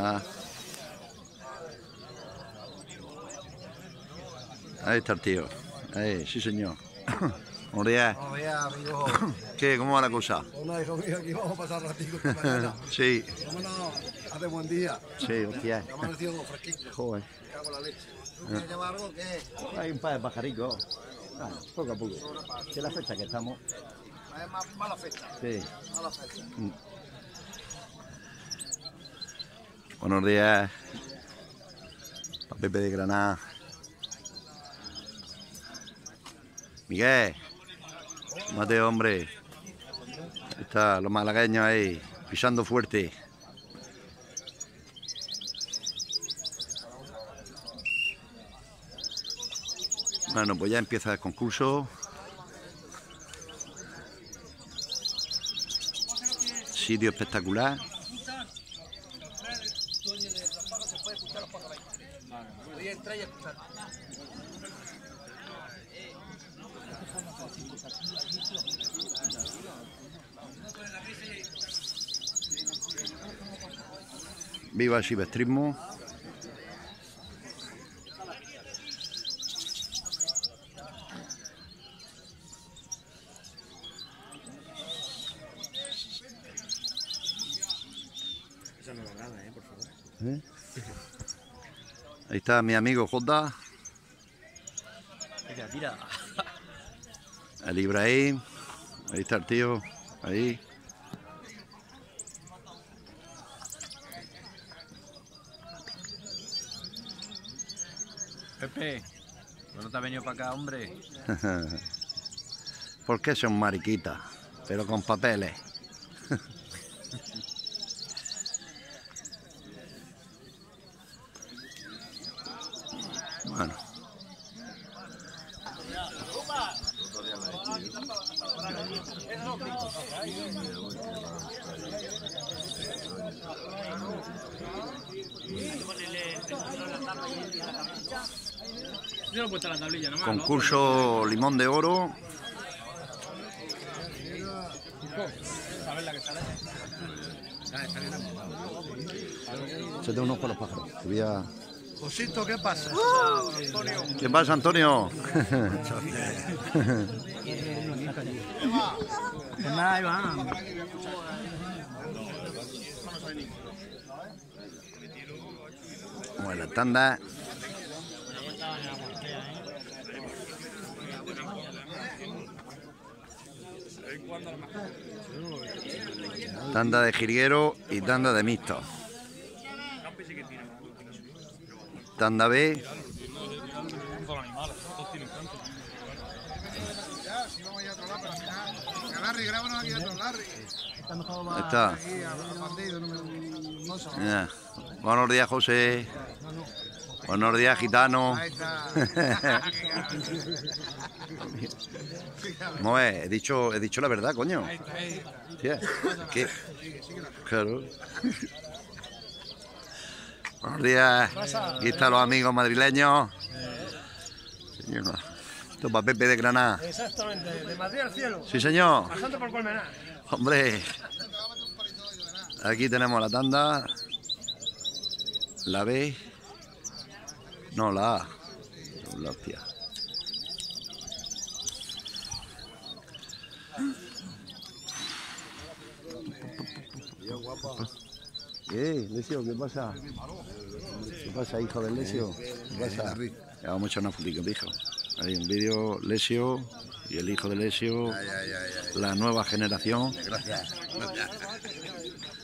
Ah. Ahí está el tío. Ahí, sí señor. Buenos días. Buenos días, amigo. ¿Qué? ¿Cómo va la cosa? Hola, hijo mío, aquí vamos a pasar ratito esta mañana. Sí. Vámonos, hace buen día. Sí, hostia. Ya amanecido fresquito. Joder. Me cago en la leche. ¿Tú quieres llevar algo? ¿Qué? Hay un par de pajaricos. Ah, poco a poco. Que la fecha que estamos. Es más mala fecha. Sí. Mala fecha. Buenos días. Pa' Pepe de Granada. Miguel. Mateo, hombre. Está los malagueños ahí, pisando fuerte. Bueno, pues ya empieza el concurso. Sitio espectacular. Viva el silvestrismo. Esa no la gana, por favor. Ahí está mi amigo Jota. Mira, mira. El Ibrahim. Ahí está el tío. Ahí. Pepe, ¿no te has venido para acá, hombre? Porque son mariquitas, pero con papeles. Bueno. Concurso Limón de Oro. Échate unos por los pájaros. Josito, ¿qué pasa? ¿Qué pasa, Antonio? Nada, Iván. Bueno, tanda. Tanda de jilguero y tanda de mixto. Tanda B. Ahí está. Ya. Buenos días, José. Buenos días, gitano. No, he dicho la verdad, coño. Tía, ¿qué? Claro. Buenos días. Aquí están los amigos madrileños. Señor. Esto es para Pepe de Granada. Exactamente, de Madrid al cielo. Sí, señor. Bajando por Colmenar. Hombre. Aquí tenemos la tanda. La B. No, la A. La hostia. Lesio, ¿qué pasa? ¿Qué pasa, hijo del Lesio? ¿Qué pasa? Vamos a echar una fotico, hijo. Hay un vídeo, Lesio y el hijo de Lesio, la nueva generación. Gracias.